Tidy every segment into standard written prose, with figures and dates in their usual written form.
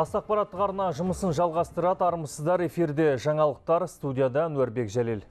Астақпараттық арна жұмысын жалғастырады. Армысыздар, эфирде жаңалықтар, студияда Нұрбек Жәлел.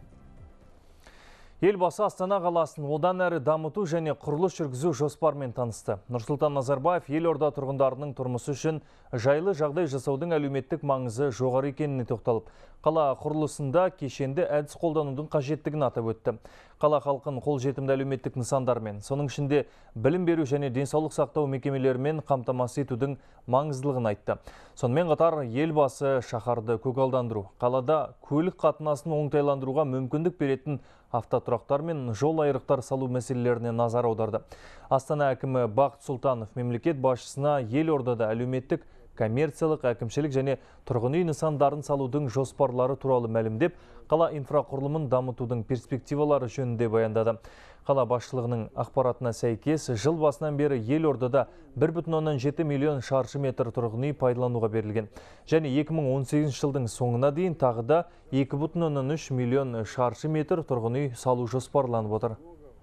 Елбасы Астана қаласын одан әрі дамыту және құрылыс жүргізу жоспарымен танысты. Нұрсұлтан Назарбаев елорда тұрғындарының тұрмысы үшін жайлы жағдай жасаудың әлеуметтік маңызы жоғары екеніне тоқталып, қала құрылысында кешенді әдіс қолданудың қажеттігін атап өтті. Қала халқын қолжетімді әлеуметтік нысандармен, соның ішінде білім беру және денсаулық сақтау мекемелерімен қамтамасыз етудің маңыздылығын айтты. Сонымен қатар елбасы шаһарды көгалдандыру, қалада көлік қатынасын оңтайландыруға мүмкіндік беретін автотұрақтар мен жол айрықтар салу мәселелеріне назар аударды. Астана әкімі Бақыт Сұлтанов мемлекет басшысына елордада әлеуметтік, коммерциялық, әкімшілік және тұрғын үй нысандарын салудың жоспарлары туралы мәлімдеп, қала инфрақұрылымын дамытудың перспективалары жөнінде баяндады. Қала басшылығының ақпаратына сәйкес, жыл басынан бері елордада 1,7 миллион шаршы метр тұрғын үй пайдалануға берілген. Және 2018 жылдың соңына дейін тағы да 2,3 миллион шаршы метр тұрғын үй салу жоспарланып отыр.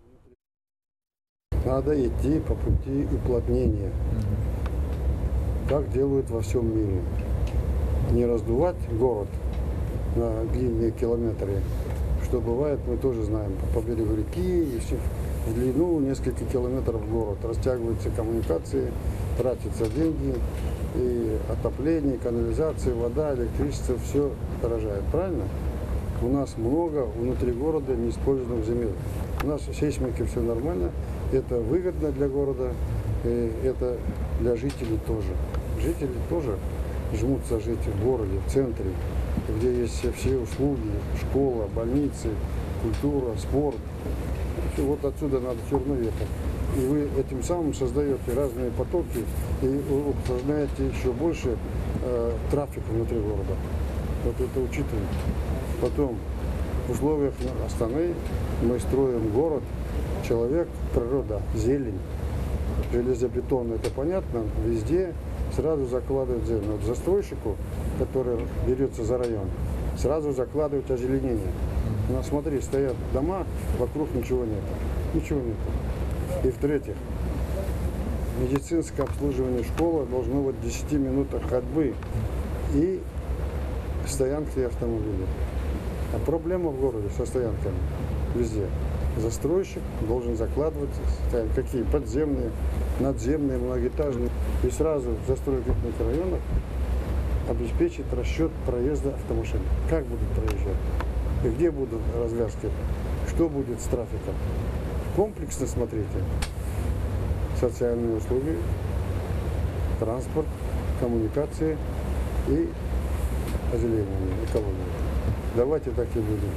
Надо идти по пути уплотнения, как делают во всем мире. Не раздувать город на длинные километры, что бывает, мы тоже знаем, по берегу реки, и все в длину несколько километров в город. Растягиваются коммуникации, тратятся деньги, и отопление, канализация, вода, электричество, все дорожает, правильно? У нас много внутри города неиспользованных земель. У нас в сейсмике все нормально, это выгодно для города, и это для жителей тоже. Жители тоже жмутся жить в городе, в центре, где есть все услуги, школа, больницы, культура, спорт. И вот отсюда надо все равно ехать. И вы этим самым создаете разные потоки и усложняете еще больше трафик внутри города. Вот это учитываем. Потом в условиях Астаны мы строим город, человек, природа, зелень. Железобетон, это понятно, везде сразу закладывают землю. Вот застройщику, который берется за район, сразу закладывают озеленение. Но смотри, стоят дома, вокруг ничего нет. Ничего нет. И в-третьих, медицинское обслуживание школы должно быть в 10 минутах ходьбы и стоянки автомобилей. А проблема в городе со стоянками везде. Застройщик должен закладывать какие подземные, надземные, многоэтажные. И сразу в застройках районах обеспечить расчет проезда автомашин. Как будут проезжать? И где будут развязки? Что будет с трафиком? Комплексно смотрите. Социальные услуги, транспорт, коммуникации и озеленение, экология. Давайте так и будем.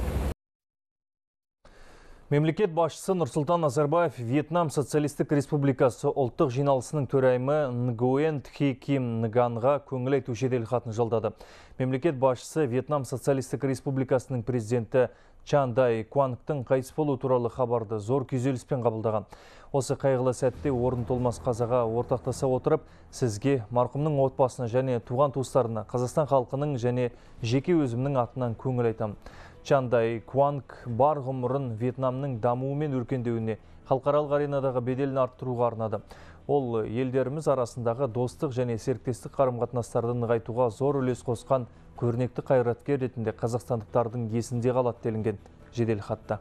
Мемлекет басшысы Нұрсұлтан Назарбаев Вьетнам Социалистік Республикасы ұлттық жиналысының төрайымы Нгуен Тхи Ким Нганға көңіл айту жеделхатын жолдады. Мемлекет басшысы Вьетнам Социалистік Республикасының президенті Чан Дай Куангтың қайтыс болу туралы хабарды зор күйзеліспен қабылдаған. Осы қайғылы сәтте орын толмас қазаға ортақтаса отырып, сізге, марқұмның отбасына және туған туыстарына, Қазақстан халқының және жеке өзімнің атынан көңіл айтамын. Чан Дай Куанг бар ғұмырын Вьетнамның дамуы мен өркендеуіне, халықаралық аренадағы беделін арттыруға арнады. Ол елдеріміз арасындағы достық және серіктестік қарым-қатынастарды нығайтуға зор үлес қосқан көрнекті қайраткер ретінде қазақстандықтардың есінде қалады делінген жеделхатта.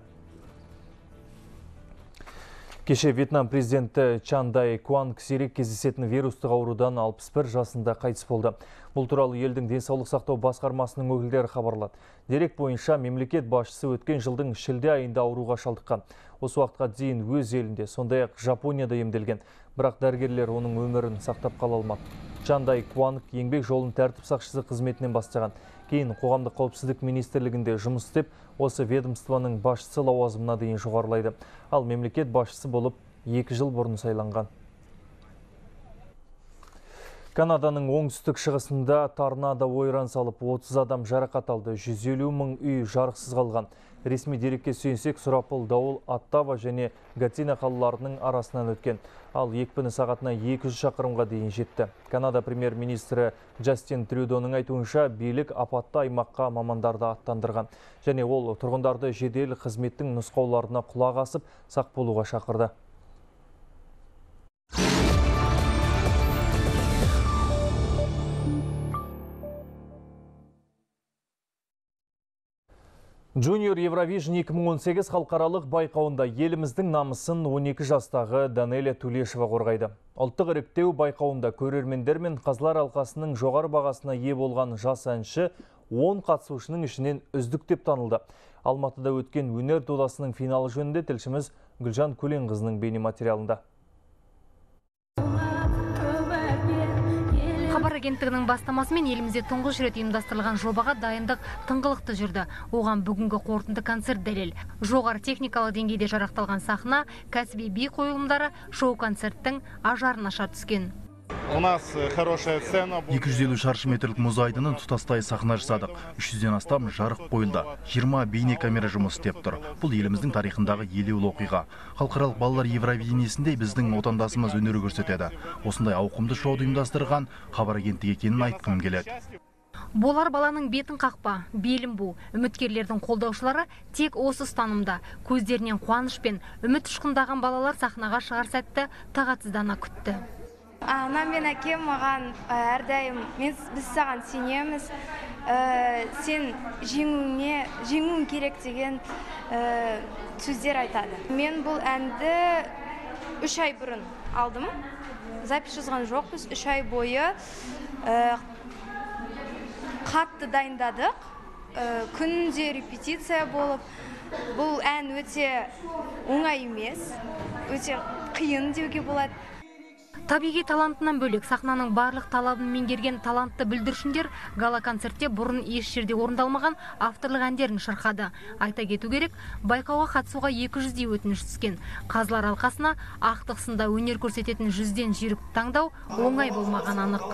Кеше Вьетнам президенті Чан Дай Куанг сирек кездесетін вирустық аурудан 61 жасында қайтыс болды. Бұл туралы елдің денсаулық сақтау басқармасының өкілдері хабарлады. Дерек бойынша мемлекет басшысы өткен жылдың шілде айында ауруға шалдыққан. Осы уақытқа дейін өз елінде, сондай-ақ Жапонияда емделген. Бірақ дәрігерлер оның өмірін сақтап қала алмады. Чан Дай Куанг еңбек жолын тәртіп сақшысы қызметінен бастаған. Кейін қоғамдық қауіпсіздік министрлігінде жұмыс істеп, осы ведомствоның басшысы лауазымына дейін жоғарылайды. Ал мемлекет басшысы болып 2 жыл бұрын сайланған. Канаданың оңтүстік шығысында торнадо ойран салып, 30 адам жарақат алды, 150 мың үй жарықсыз қалған. Ресми дерекке сүйенсек, сұрапыл дауыл Оттава және Гатино қалаларының арасынан өткен. Ал екпіні сағатына 200 шақырымға дейін жетті. Канада премьер-министрі Джастин Трюдоның айтуынша, билік апатты аймаққа мамандарды аттандырған. Және ол тұрғындарды жедел қызметтің нұсқауларына құлақ асып, сақ болуға шақырды. Junior Eurovision 2018 халықаралық байқауында еліміздің намысын 12 жастағы Данелия Тулешева қорғайды. Ұлттық іріктеу байқауында көрермендер мен қазылар алқасының жоғары бағасына ие болған жас әнші 10 қатысушының ішінен үздік деп танылды. Алматыда өткен өнер додасының финалы жөнінде тілшіміз Гүлжан Көленқызының бейнематериалында. Хабар агенттігінің бастамасымен елімізде тұңғыш рет ұйымдастырылған жобаға дайындық тыңғылықты жүрді. Оған бүгінгі қорытынды концерт дәлел. Жоғары техникалық деңгейде жарақталған сахна, кәсіби би қойылымдары шоу-концерттің ажарын аша түскен. У нас хорошая сцена. 250 шаршы метрлік мұз айдынын тұтастай сахна жасадық. 300-ден астам жарық қойылды. 20 бейне камера жұмыс істеп тұр. Бұл еліміздің тарихындағы елеулі оқиға. Халықаралық балалар Евровидениесінде біздің отандасымыз өнер көрсетеді. Осындай ауқымды шоуды ұйымдастырған хабар агенттігі екенін айтқым келеді. Болар баланың бетін қақпа, белін бу. Үміткерлердің қолдаушылары тек осы ұстанымда. Көздерінен қуаныш пен үміт ұшқындаған балалар сахнаға шығар сәтті тағатсыздана күтті. Анам мен әкем маған әрдайым біз саған сенеміз, сен жеңуің керек деген сөздер айтады. Мен бұл әнді 3 ай бұрын алдым. Запись жазған жоқпыз. 3 ай бойы қатты дайындадық. Күнде репетиция болып, бұл ән өте оңай емес, өте қиын деуге болады. Табиғи талантынан бөлек сахнаның барлық талабын меңгерген талантты бүлдіршіндер гала-концертте бұрын еш жерде орындалмаған авторлық әндерін шырқады. Айта кету керек, байқауға қатысуға 200-дей өтініш түскен. Қазылар алқасына ақтық сында өнер көрсететін 100-ден жүйрік таңдау оңай болмаған анық.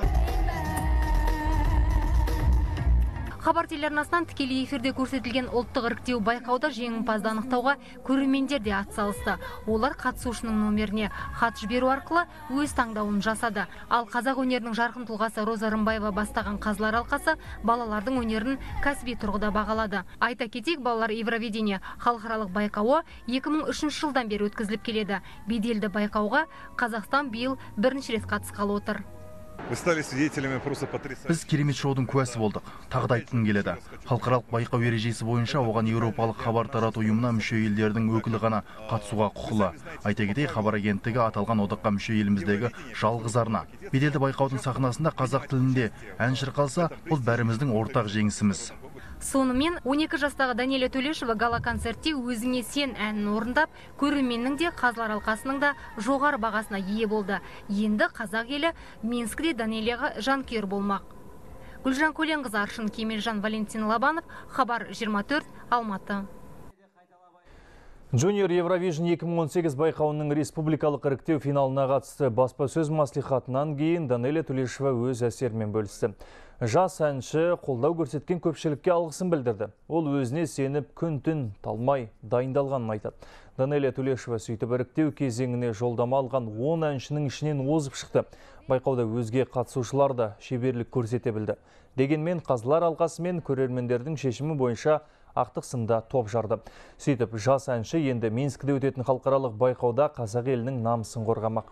Хабар телеарнасынан тікелей эфирде көрсетілген ұлттық іріктеу байқауда жеңімпазды анықтауға көрермендер де атсалысты. Олар қатысушының номеріне хат жіберу арқылы өз таңдауын жасады. Ал қазақ өнерінің жарқын тұлғасы Роза Рымбаева бастаған қазылар алқасы балалардың өнерін кәсіби тұрғыда бағалады. Айта кетейік, балалар Евровидение халықаралық байқауы 2003 жылдан бері өткізіліп келеді. Беделді байқауға Қазақстан биыл бірінші рет қатысқалы отыр. Біз керемет шоудың куәсі болдық. Тағы да айтқым келеді. Халықаралық байқау ережесі бойынша оған Еуропалық хабар тарату ұйымына мүше елдердің өкілі ғана қатысуға құқылы. Айта кетейік, хабар агенттігі аталған одаққа мүше еліміздегі жалғыз арна. Беделді байқаудың сахнасында қазақ тілінде ән шырқалса, бұл бәріміздің ортақ жеңісіміз. Сонымен 12 жастағы Данелия Тулешева гала-концертте өзіңе сен әнін орындап, көрерменнің де қазылар алқасының да жоғары бағасына ие болды. Енді қазақ елі Минскіде Данелияға жанкүйер болмақ. Гүлжан Көленқызы, Аршын Кемелжан, Валентин Лабанов, Хабар 24, Алматы. Junior Eurovision 2018 байқауының республикалық іріктеу финалына қатысты баспасөз маслихатынан кейін Данелия Тулешева өз әсерімен бөлісті. Жас әнші қолдау көрсеткен көпшілікке алғысын білдірді. Ол өзіне сеніп күн-түн талмай дайындалғанын айтады. Данелия Тулешева сөйтіп іріктеу кезеңіне жолдама алған 10 әншінің ішінен озып шықты. Байқауда өзге қатысушылар да шеберлік көрсете білді. Дегенмен қазылар алқасы мен көрермендердің шешімі бойынша ақтық сында топ жарды. Сөйтіп, жас әнші енді Минскіде өтетін халықаралық байқауда қазақ елінің намысын қорғамақ.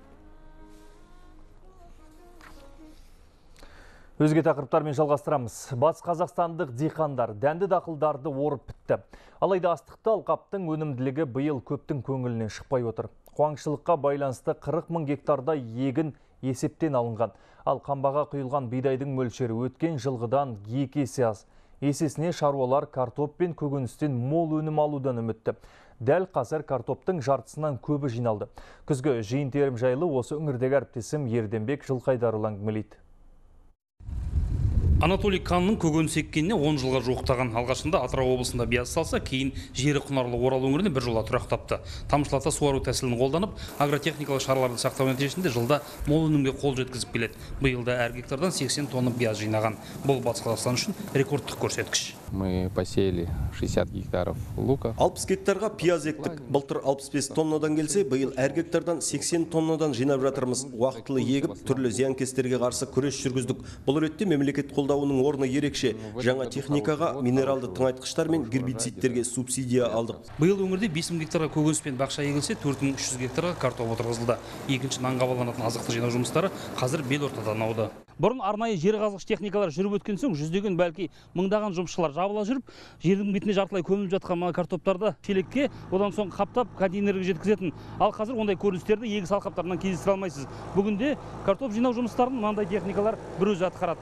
Өзге тақырыптармен жалғастырамыз. Батыс қазақстандық диқандар дәнді дақылдарды орып бітті. Алайда астықты алқаптың өнімділігі биыл көптің көңілінен шықпай отыр. Қуаңшылыққа байланысты 40 мың гектарда егін есептен алынған. Ал қамбаға құйылған бидайдың мөлшері өткен жылғыдан 2 есе аз. Есесіне шаруалар картоп пен көкөністен мол өнім алудан үмітті. Дәл қазір картоптың жартысынан көбі жиналды. Күзгі жиын терім жайлы осы өңірдегі әріптесім Ерденбек Жылқайдарұлы әңгімелейді. Анатолий Канның көкөніс еккеніне 10 жылға жуықтаған. Алғашында Атырау облысында биязы салса, кейін жері құнарлы Орал өңіріне бір жола тұрақтапты. Тамшылата суару тәсілін қолданып, агротехникалық шараларды сақтау нәтижесінде жылда мол өнімге қол жеткізіп келеді. Биылда әр гектардан 80 тонна бияз жинаған. Бұл Батыс Қазақстан үшін рекордтық көрсеткіш. Мы посеяли 60 гектаров лука. 60 гектарға пияз ектік. Былтыр 65 тоннадан келсе, биыл әр гектардан 80 тоннадан жинап жатырмыз. Уақытылы егіп, түрлі зиянкестерге қарсы күрес жүргіздік. Бұл ретте мемлекет қолдауының орны ерекше. Жаңа техникаға, минералды тыңайтқыштар мен гербицидтерге субсидия алдық. Биыл өңірде 5000 гектарға көкөніс пен бақша егілсе, 4300 гектарға картоп отырғызылды. Екінші нанға баланатын азықты жинау жұмыстары қазір бел ортадан ауды. Бұрын арнайы жер қазғыш техникалар жүріп өткен соң, жүздеген бәлки мыңдаған жұмысшылар табыла жүріп, жердің бетіне жартылай көміліп жатқан картоптарды шелекке, одан соң қаптап контейнерге жеткізетін. Ал қазір ондай көріністерді егіс алқаптарынан кездестіре алмайсыз. Бүгінде картоп жинау жұмыстарын мынандай техникалар бір өзі атқарады.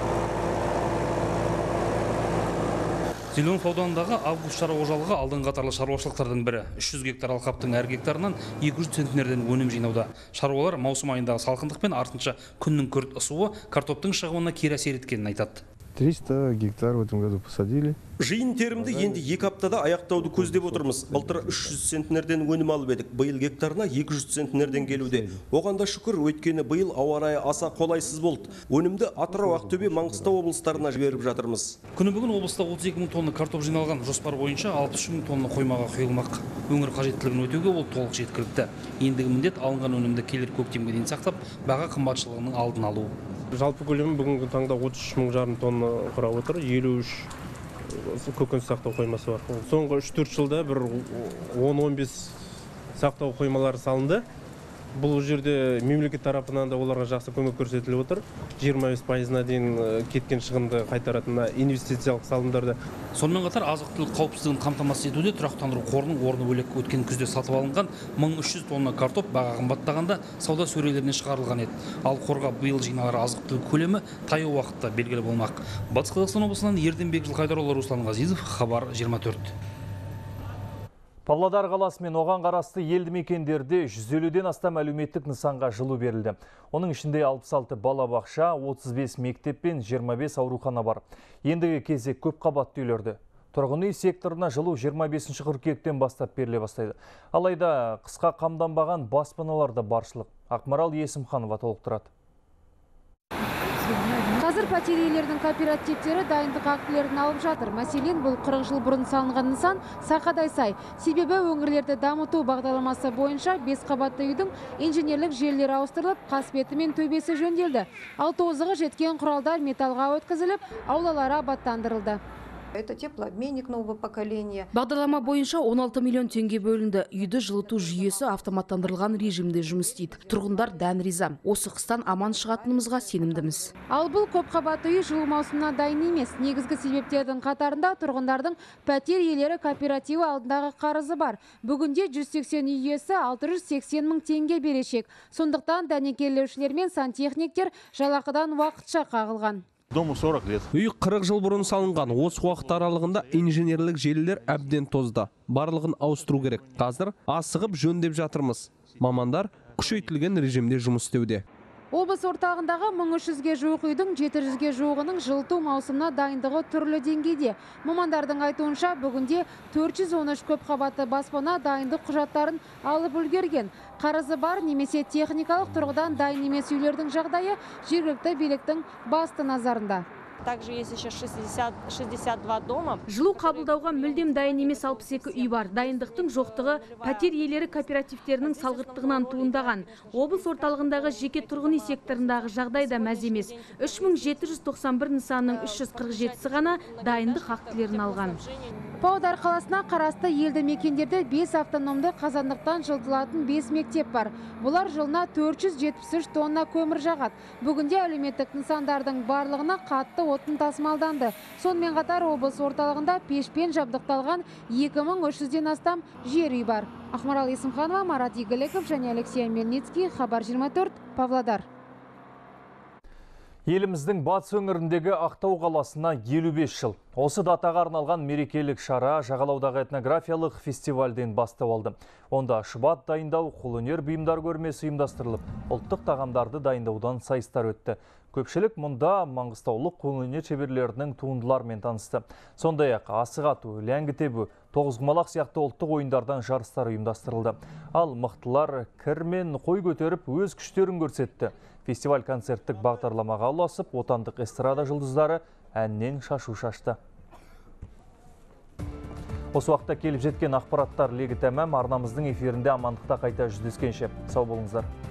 Зеленов ауданындағы Август шаруа қожалығы алдыңғы қатарлы шаруашылықтардың бірі. 300 гектар алқаптың әр гектарынан 200 центнерден өнім жинауда. Шаруалар маусым айындағы салқындық пен артынша күннің күрт ысуы картоптың шығымына кері әсер еткенін айтады. 300 гектар в этом году посадили. Жиын терімді енді 2 аптада аяқтауды көздеп отырмыз. Былтыр 300 центнерден өнім алып едік. Биыл гектарына 200 центнерден келуде. Оған да шүкір, өйткені биыл ауа райы аса қолайсыз болды. Өнімді Атырау, Ақтөбе, Маңғыстау облыстарына жіберіп жатырмыз. Күні бүгін облыста 32 мың тонна картоп жиналған. Жоспар бойынша 60 мың тонна қоймаға құйылмақ. Өңір қажеттілігін өтеуге ол толық жеткілікті. Ендігі міндет алынған өнімді келер көктемге дейін сақтап, баға қымбатшылығының алдын алу. Жалпы көлемі бүгінгі таңда 33 мың жарым тонна құрап отыр. 53 көкөніс сақтау қоймасы бар. Соңғы 3-4 жылда бір 10-15 сақтау қоймалары салынды. Бұл жерде мемлекет тарапынан да оларға жақсы көмек көрсетіліп отыр. 25%-на дейін кеткен шығынды қайтаратынына инвестициялық салымдарды. Сонымен қатар азық-түлік қауіпсіздігін қамтамасыз етуде тұрақтандыру қорының орны бөлек. Өткен күзде сатып алынған 1300 тонна картоп баға қымбаттағанда сауда сөрелеріне шығарылған еді. Ал қорға биыл жиналар азық-түлік көлемі таяу уақытта белгілі болмақ. Батыс Қазақстан облысынан Ерденбек Жылқайдарұлы, Руслан Ғазизов, Хабар 24. Павлодар қаласы мен оған қарасты елді мекендерде 150-ден астам әлеуметтік нысанға жылу берілді. Оның ішінде 66 балабақша, 35 мектеп пен 25 аурухана бар. Ендігі кезек көп қабатты үйлерді. Тұрғын үй секторына жылу 25 қыркүйектен бастап беріле бастайды. Алайда қысқа қамданбаған баспаналар да баршылық. Ақмарал Есімханова толықтырады. Қазір пәтер иелерінің кооперативтері дайындық актілерін алып жатыр. Мәселен, бұл 40 жыл бұрын салынған нысан сақадай сай. Себебі өңірлерді дамыту бағдарламасы бойынша 5 қабатты үйдің инженерлік желілері ауыстырылып, қасбеті мен төбесі жөнделді. Ал тозығы жеткен құралдар металға өткізіліп, аулалары абаттандырылды. Это теплообменник нового поколения. Бағдарлама бойынша 16 миллион теңге бөлінді. Үйді жылыту жүйесі автоматтандырылған режимде жұмыс істейді. Тұрғындар дән риза. Осы қыстан аман шығатынымызға сенімдіміз. Ал бұл көпқабатты үй жылу маусымына дайын емес. Негізгі себептердің қатарында тұрғындардың пәтер иелері кооперативі алдындағы қарызы бар. Бүгінде 180 үй иесі 680 мың теңге берешек. Сондықтан дәнекерлеушілер мен сантехниктер жалақыдан уақытша қағылған. Дому 40 лет. Үй 40 жыл бұрын салынған. Осы уақыт аралығында инженерлік желілер әбден тозды. Барлығын ауыстыру керек. Қазір асығып жөндеп жатырмыз. Мамандар күшейтілген режимде жұмыс істеуде. Облыс орталығындағы 1300-ге жуық үйдің 700-ге жуығының жылыту маусымына дайындығы түрлі деңгейде. Мамандардың айтуынша, бүгінде 413 көпқабатты баспана дайындық құжаттарын алып үлгерген. Қарызы бар немесе техникалық тұрғыдан дайын емес үйлердің жағдайы жергілікті биліктің басты назарында. Также есть еще 62 дома. Жылу қабылдауға мүлдем дайын емес 62 үй бар. Дайындықтың жоқтығы пәтер иелері кооперативтерінің салғырттығынан туындаған. Облыс орталығындағы жеке тұрғын үй секторындағы жағдай да мәз емес. 3791 нысанның 347-сі ғана дайындық актілерін алған. Павлодар қаласына қарасты елді мекендерде 5 автономды қазандықтан жылытылатын 5 мектеп бар. Бұлар жылына 473 тонна көмір жағады. Бүгінде әлеуметтік нысандардың барлығына қатты отын тасымалданды. Сонымен қатар облыс орталығында пешпен жабдықталған 2300-ден астам жер үй бар. Ақмарал Есімханова, Марат Игіліков және Алексей Мельницкий, Хабар 24, Павлодар. Еліміздің батыс өңіріндегі Ақтау қаласына 55 жыл. Осы датаға арналған мерекелік шара жағалаудағы этнографиялық фестивальден бастау алды. Онда шұбат дайындау, қолөнер бұйымдар көрмесі ұйымдастырылып, ұлттық тағамдарды дайындаудан сайыстар өтті. Көпшілік мұнда маңғыстаулық қолөнер шеберлерінің туындыларымен танысты. Сондай-ақ асық ату, ләңгі тебу, тоғызқұмалақ сияқты ұлттық ойындардан жарыстар ұйымдастырылды. Ал мықтылар кір мен қой көтеріп өз күштерін көрсетті. Фестиваль концерттік бағдарламаға ұласып, отандық эстрада жұлдыздары әннен шашу шашты. Осы уақытта келіп жеткен ақпараттар легі тәмам. Арнамыздың эфирінде амандықта қайта жүздескенше. Сау болыңыздар.